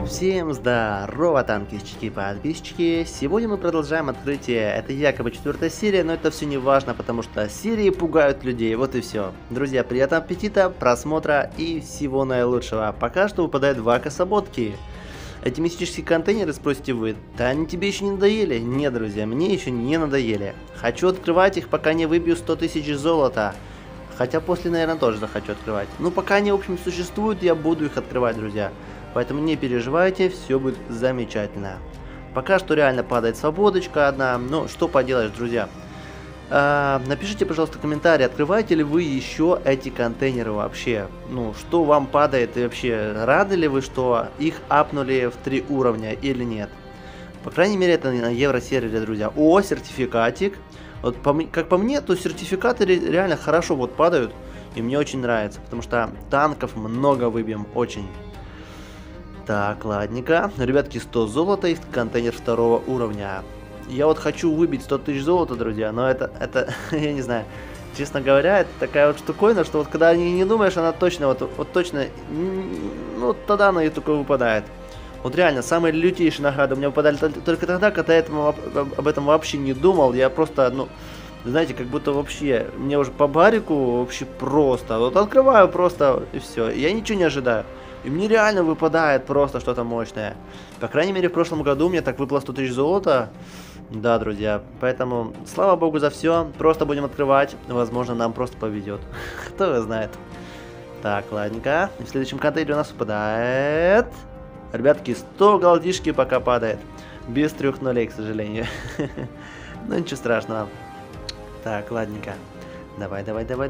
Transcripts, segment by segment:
Всем здорово, танкистчики и подписчики! Сегодня мы продолжаем открытие. Это якобы 4-я серия, но это все не важно, потому что серии пугают людей, вот и все. Друзья, приятного аппетита, просмотра и всего наилучшего. Пока что выпадает 2 кособотки. Эти мистические контейнеры, спросите вы, да они тебе еще не надоели? Нет, друзья, мне еще не надоели. Хочу открывать их, пока не выбью 100 тысяч золота. Хотя после, наверное, тоже захочу открывать. Ну, пока они, в общем, существуют, я буду их открывать, друзья. Поэтому не переживайте, все будет замечательно. Пока что реально падает свободочка одна. Ну, что поделаешь, друзья. Напишите, пожалуйста, комментарий, открываете ли вы еще эти контейнеры вообще. Ну, что вам падает и вообще рады ли вы, что их апнули в 3 уровня или нет. По крайней мере, это на евросервере, друзья. О, сертификатик. Вот как по мне, то сертификаты реально хорошо вот падают. И мне очень нравится, потому что танков много выбьем, очень. Так, ладненько. Ребятки, 100 золота и контейнер 2 уровня. Я вот хочу выбить 100 тысяч золота, друзья, но это я не знаю. Честно говоря, это такая вот штуковина, что вот когда не думаешь, она точно, вот точно, ну, тогда она и только выпадает. Вот реально, самые лютейшие награды у меня выпадали только тогда, когда я об этом вообще не думал. Я просто, ну, знаете, как будто вообще, мне уже по барику вообще просто. Вот открываю просто и все, я ничего не ожидаю. И мне реально выпадает просто что-то мощное. По крайней мере, в прошлом году мне так выпало 100 тысяч золота. Да, друзья, поэтому слава богу за все. Просто будем открывать. Возможно, нам просто повезет. Кто его знает. Так, ладненько. И в следующем контейнере у нас выпадает... Ребятки, 100 голдишки пока падает. Без 3 нулей, к сожалению. Но ничего страшного. Так, ладненько. Давай.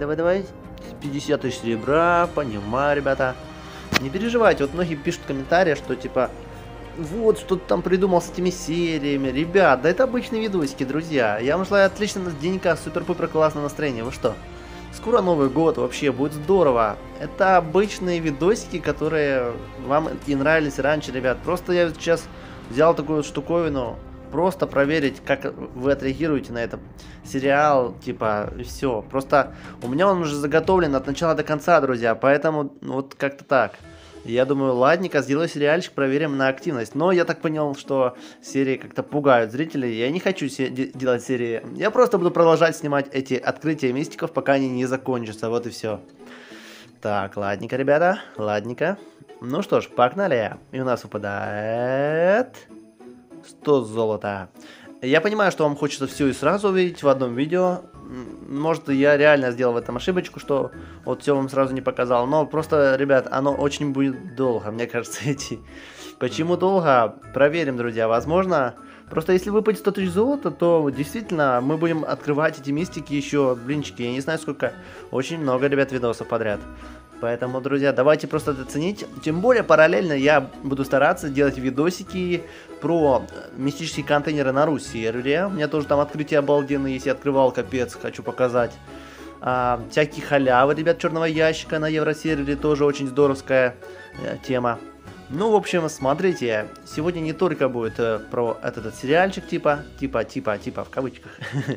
50 тысяч серебра. Понимаю, ребята. Не переживайте, вот многие пишут в комментариях, что типа, вот, что-то там придумал с этими сериями. Ребят, да это обычные видосики, друзья. Я вам желаю отличного денька, супер-пупер классного настроения. Вы что? Скоро Новый год, вообще будет здорово. Это обычные видосики, которые вам и нравились раньше, ребят. Просто я сейчас взял такую вот штуковину, просто проверить, как вы отреагируете на этот сериал, типа, и все. Просто у меня он уже заготовлен от начала до конца, друзья, поэтому вот как-то так. Я думаю, ладненько, сделаю сериальчик, проверим на активность. Но я так понял, что серии как-то пугают зрителей. Я не хочу делать серии. Я просто буду продолжать снимать эти открытия мистиков, пока они не закончатся. Вот и все. Так, ладненько, ребята, ладненько. Ну что ж, погнали. И у нас выпадает 100 золота. Я понимаю, что вам хочется все и сразу увидеть в одном видео. Может, я реально сделал в этом ошибочку, что вот все вам сразу не показал. Но просто, ребят, оно очень будет долго, мне кажется, идти. Почему долго? Проверим, друзья. Возможно, просто если выпадет 100 тысяч золота, то действительно мы будем открывать эти мистики еще, блинчики. Я не знаю сколько. Очень много, ребят, видосов подряд. Поэтому, друзья, давайте просто это ценить. Тем более, параллельно я буду стараться делать видосики про мистические контейнеры на Ру-сервере. У меня тоже там открытие обалденное есть, я открывал, капец, хочу показать. Всякие халявы, ребят, черного ящика на евросервере, тоже очень здоровская тема. Ну, в общем, смотрите, сегодня не только будет про этот сериальчик, типа, в кавычках.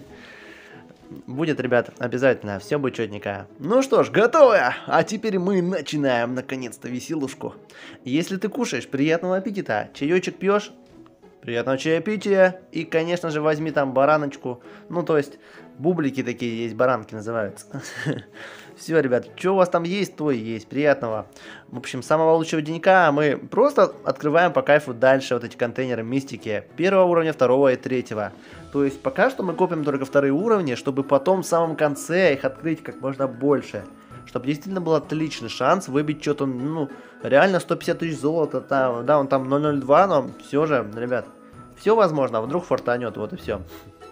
Будет, ребят, обязательно, все будет четненько. Ну что ж, готовы? А теперь мы начинаем, наконец-то, веселушку. Если ты кушаешь, приятного аппетита. Чаечек пьешь? Приятного чаепития. И, конечно же, возьми там бараночку. Ну, то есть, бублики такие есть, баранки называются. Все, ребят, что у вас там есть, то и есть. Приятного. В общем, самого лучшего денька мы просто открываем по кайфу дальше вот эти контейнеры мистики. 1-го уровня, 2-го и 3-го. То есть, пока что мы копим только 2-е уровни, чтобы потом в самом конце их открыть как можно больше. Чтобы действительно был отличный шанс выбить что-то, ну, реально 150 тысяч золота. Там, да, он там 002, но все же, ребят, все возможно. Вдруг фортанет, вот и все.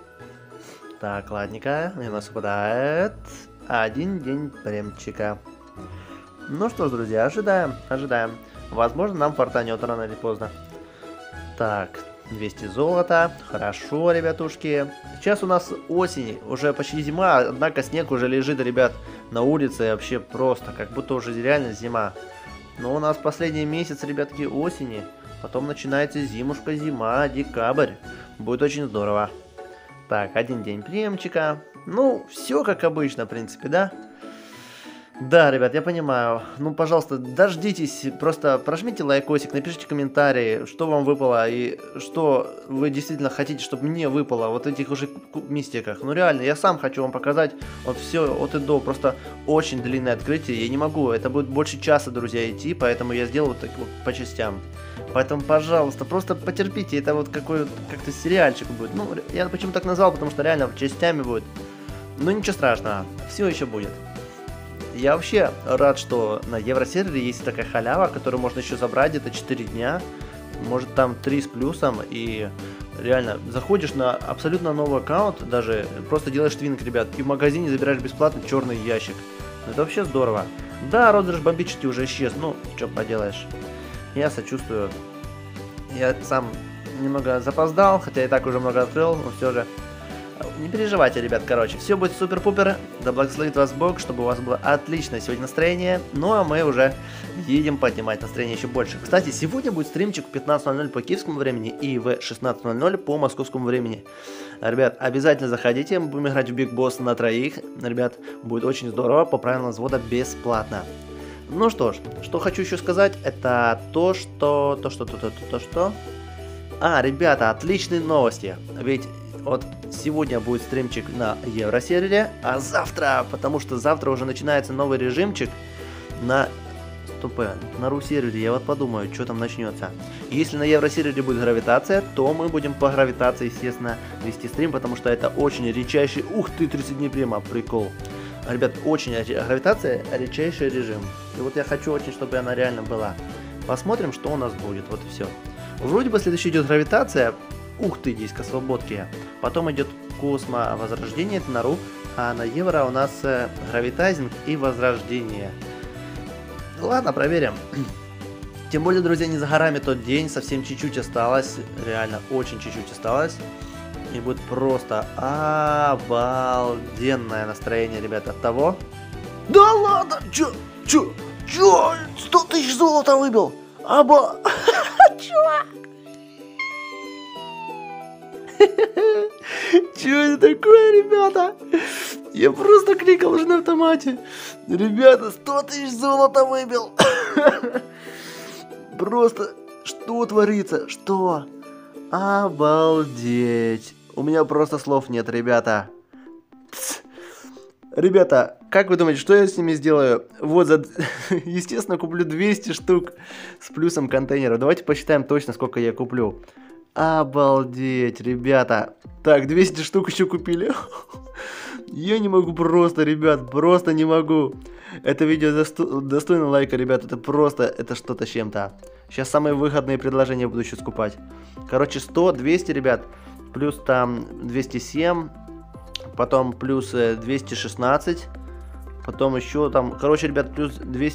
Так, ладненько. И у нас выпадает 1 день премчика. Ну что ж, друзья, ожидаем. Возможно, нам фортанет рано или поздно. Так, 200 золота. Хорошо, ребятушки. Сейчас у нас осень, уже почти зима, однако снег уже лежит, ребят, на улице. И вообще просто, как будто уже реально зима. Но у нас последний месяц, ребятки, осени. Потом начинается зимушка, зима, декабрь. Будет очень здорово. Так, 1 день премчика. Ну, все как обычно, в принципе, да? Да, ребят, я понимаю. Ну, пожалуйста, дождитесь, просто прожмите лайкосик, напишите комментарии, что вам выпало и что вы действительно хотите, чтобы мне выпало вот этих уже мистиках. Ну, реально, я сам хочу вам показать вот все от и до, просто очень длинное открытие, я не могу, это будет больше часа, друзья, идти, поэтому я сделаю вот так вот по частям. Поэтому, пожалуйста, просто потерпите, это вот какой вот как-то сериальчик будет. Ну, я почему так назвал, потому что реально частями будет. Но ничего страшного, все еще будет. Я вообще рад, что на Евросервере есть такая халява, которую можно еще забрать где-то 4 дня. Может там 3 с плюсом. И реально, заходишь на абсолютно новый аккаунт, даже просто делаешь твинк, ребят, и в магазине забираешь бесплатно черный ящик. Это вообще здорово. Да, розыгрыш бомбический уже исчез, ну, что поделаешь. Я сочувствую. Я сам немного запоздал, хотя и так уже много открыл, но все же. Не переживайте, ребят, короче, все будет супер-пупер, да благословит вас Бог, чтобы у вас было отличное сегодня настроение, ну а мы уже едем поднимать настроение еще больше. Кстати, сегодня будет стримчик в 15:00 по киевскому времени и в 16:00 по московскому времени. Ребят, обязательно заходите, мы будем играть в Big Boss на троих, ребят, будет очень здорово, по правилам взвода бесплатно. Ну что ж, что хочу еще сказать, это то, что... ребята, отличные новости, ведь... Вот сегодня будет стримчик на Евросервере, а завтра, потому что завтра уже начинается новый режимчик на Ру-сервере, я вот подумаю, что там начнется. Если на Евросервере будет гравитация, то мы будем по гравитации, естественно, вести стрим, потому что это очень редчайший, ух ты, 30 дней прямо, прикол. Ребят, очень гравитация, редчайший режим. И вот я хочу очень, чтобы она реально была. Посмотрим, что у нас будет, вот и все. Вроде бы следующий идет гравитация. Ух ты, диска свободки. Потом идет Космо Возрождение, это на Ру. А на Евро у нас Гравитайзинг и Возрождение. Ладно, проверим. Тем более, друзья, не за горами тот день. Совсем чуть-чуть осталось. Реально, очень чуть-чуть осталось. И будет просто обалденное настроение, ребята, от того. Да ладно! Чё? 100 тысяч золота выбил! Чё? Чё это такое, ребята? Я просто кликал уже на автомате. Ребята, 100 тысяч золота выбил. Просто, что творится? Что? Обалдеть. У меня просто слов нет, ребята. Ребята, как вы думаете, что я с ними сделаю? Вот, естественно, куплю 200 штук с плюсом контейнера. Давайте посчитаем точно, сколько я куплю. Обалдеть, ребята. Так, 200 штук еще купили. Я не могу просто, ребят, просто не могу. Это видео достойно лайка, ребят. Это просто, это что-то с чем-то. Сейчас самые выгодные предложения буду еще скупать. Короче, 100, 200, ребят. Плюс там 207. Потом плюс 216. Потом еще там, короче, ребят, плюс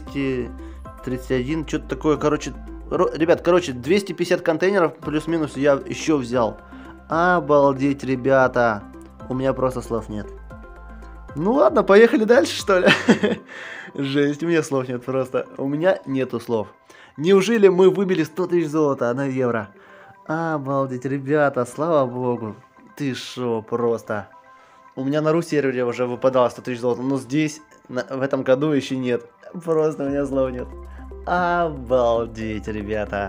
231. Что-то такое, короче... Ребят, короче, 250 контейнеров плюс-минус я еще взял. Обалдеть, ребята. У меня просто слов нет. Ну ладно, поехали дальше, что ли? Жесть, у меня слов нет просто. У меня нету слов. Неужели мы выбили 100 тысяч золота на евро? Обалдеть, ребята, слава богу. Ты шо, просто. У меня на Ру-сервере уже выпадало 100 тысяч золота, но здесь, в этом году еще нет. Просто у меня слов нет. Обалдеть, ребята.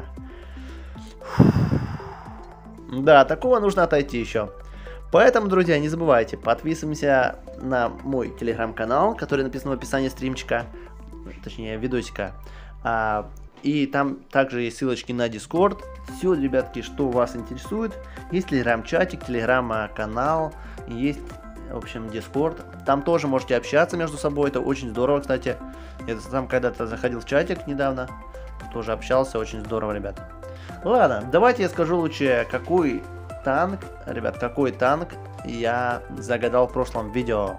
Да, такого нужно отойти еще. Поэтому, друзья, не забывайте, подписываемся на мой телеграм-канал, который написан в описании стримчика, точнее, видосика. И там также есть ссылочки на Discord. Все, ребятки, что вас интересует. Есть телеграм-чатик, телеграм-канал, есть, в общем, Discord. Там тоже можете общаться между собой, это очень здорово, кстати. Я сам когда-то заходил в чатик недавно, тоже общался, очень здорово, ребят. Ладно, давайте я скажу лучше, какой танк, ребят, какой танк я загадал в прошлом видео.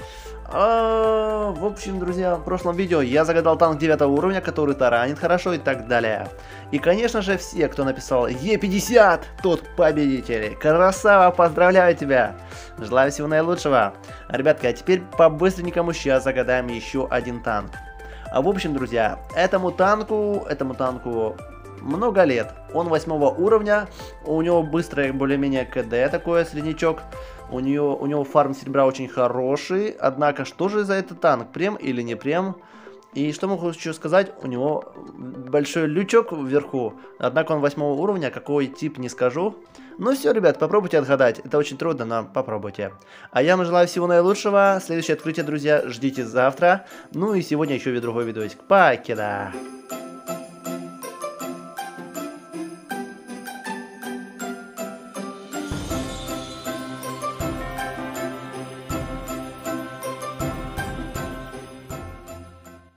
В общем, друзья, в прошлом видео я загадал танк 9 уровня, который таранит хорошо и так далее. И, конечно же, все, кто написал Е50, тот победитель. Красава, поздравляю тебя. Желаю всего наилучшего. Ребятки, а теперь по-быстренькому сейчас загадаем еще один танк. В общем, друзья, этому танку много лет. Он 8 уровня, у него быстрое более-менее КД, такое среднячок. У него фарм серебра очень хороший. Однако, что же за это танк? Прем или не прем? И что могу еще сказать? У него большой лючок вверху. Однако он 8 уровня. Какой тип, не скажу. Ну все, ребят, попробуйте отгадать. Это очень трудно, но попробуйте. А я вам желаю всего наилучшего. Следующее открытие, друзья, ждите завтра. Ну и сегодня еще и другой видосик. Покеда!